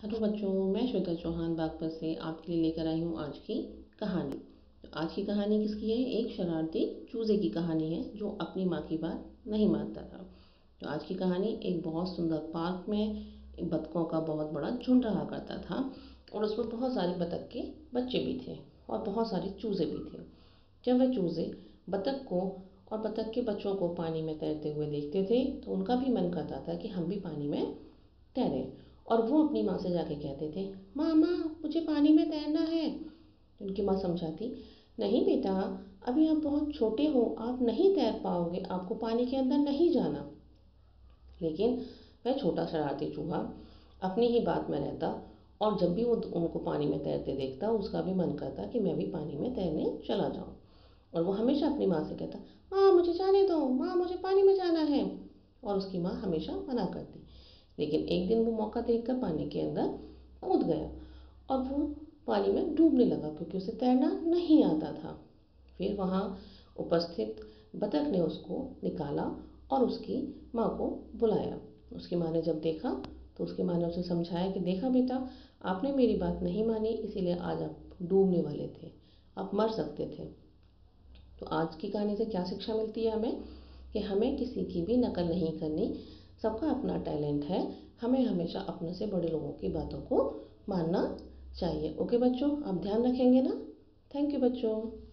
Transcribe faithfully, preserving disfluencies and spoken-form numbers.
Hello बच्चों, मैं श्वेता चौहान बागपत से आपके लिए लेकर आई हूँ आज की कहानी। तो आज की कहानी किसकी है? एक शरारती चूजे की कहानी है जो अपनी माँ की बात नहीं मानता था। तो आज की कहानी एक बहुत सुंदर पार्क में एक बतखों का बहुत बड़ा झुंड रहा करता था और उसमें बहुत सारे बतख के बच्चे भी थे और बहुत सारे चूजे भी थे। जब वह चूजे बतख को और बतख के बच्चों को पानी में तैरते हुए देखते थे तो उनका भी मन करता था कि हम भी पानी में तैरें। और वो अपनी माँ से जाके कहते थे, माँ माँ मुझे पानी में तैरना है। उनकी माँ समझाती, नहीं बेटा, अभी आप बहुत छोटे हो, आप नहीं तैर पाओगे, आपको पानी के अंदर नहीं जाना। लेकिन वह छोटा शरारती चूहा अपनी ही बात में रहता और जब भी वो उनको पानी में तैरते देखता उसका भी मन करता कि मैं भी पानी में तैरने चला जाऊं। और वो हमेशा अपनी माँ से कहता, माँ मुझे जाने दो, माँ मुझे पानी में जाना है। और उसकी माँ हमेशा मना करती। लेकिन एक दिन वो मौका देखकर पानी के अंदर कूद गया और वो पानी में डूबने लगा क्योंकि उसे तैरना नहीं आता था। फिर वहाँ उपस्थित बतख ने उसको निकाला और उसकी माँ को बुलाया। उसकी माँ ने जब देखा तो उसकी माँ ने उसे समझाया कि देखा बेटा, आपने मेरी बात नहीं मानी, इसीलिए आज आप डूबने वाले थे, आप मर सकते थे। तो आज की कहानी से क्या शिक्षा मिलती है हमें? कि हमें किसी की भी नकल नहीं करनी, सबका अपना टैलेंट है, हमें हमेशा अपने से बड़े लोगों की बातों को मानना चाहिए। ओके बच्चों, आप ध्यान रखेंगे ना? थैंक यू बच्चों।